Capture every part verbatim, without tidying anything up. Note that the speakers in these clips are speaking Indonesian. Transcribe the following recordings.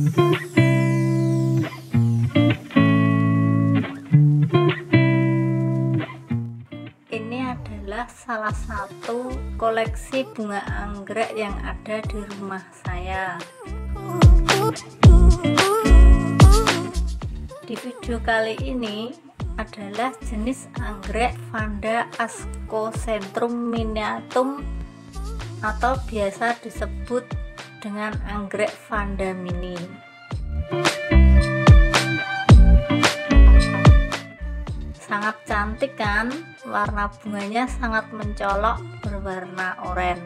Ini adalah salah satu koleksi bunga anggrek yang ada di rumah saya. Di video kali ini adalah jenis anggrek Vanda ascocentrum miniatum atau biasa disebut dengan anggrek Vanda mini. Sangat cantik kan? Warna bunganya sangat mencolok berwarna oranye.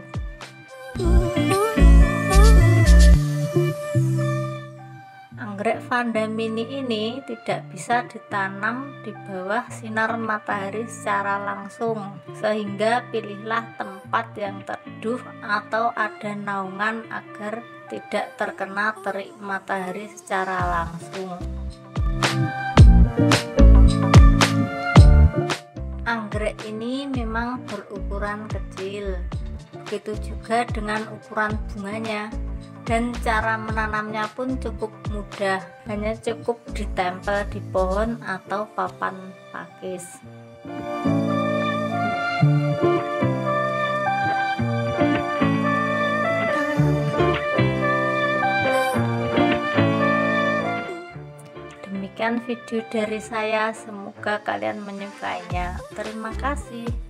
Anggrek Vanda mini ini tidak bisa ditanam di bawah sinar matahari secara langsung, sehingga pilihlah tempat yang teduh atau ada naungan agar tidak terkena terik matahari secara langsung. Anggrek ini memang berukuran kecil, begitu juga dengan ukuran bunganya. Dan cara menanamnya pun cukup mudah, hanya cukup ditempel di pohon atau papan pakis. Demikian video dari saya, semoga kalian menyukainya. Terima kasih.